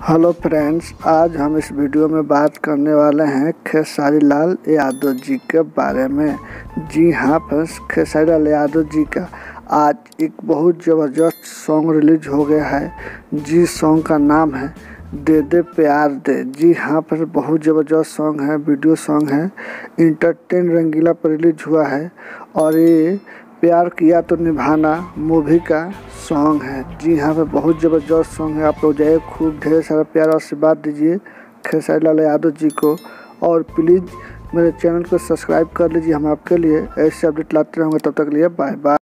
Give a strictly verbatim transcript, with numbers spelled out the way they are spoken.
Hello friends, आज हम इस वीडियो में बात करने वाले हैं खेसारी लाल यादव जी के बारे में। जी हाँ फ्रेंड्स, खेसारी लाल यादव जी का आज एक बहुत ज़बरदस्त सॉन्ग रिलीज हो गया है। जी सॉन्ग का नाम है दे दे प्यार दे। जी हाँ फ्रेंड्स, बहुत ज़बरदस्त सॉन्ग है, वीडियो सॉन्ग है, इंटरटेन रंगीला पर रिलीज हुआ है और ये प्यार किया तो निभाना मूवी का सॉन्ग है। जी हाँ भाई, बहुत ज़बरदस्त सॉन्ग है। आप लोग जाइए, खूब ढेर सारा प्यार और आशीर्वाद दीजिए खेसारी लाल यादव जी को और प्लीज़ मेरे चैनल को सब्सक्राइब कर लीजिए। हम आपके लिए ऐसे अपडेट लाते रहेंगे। तब तक लिए बाय बाय।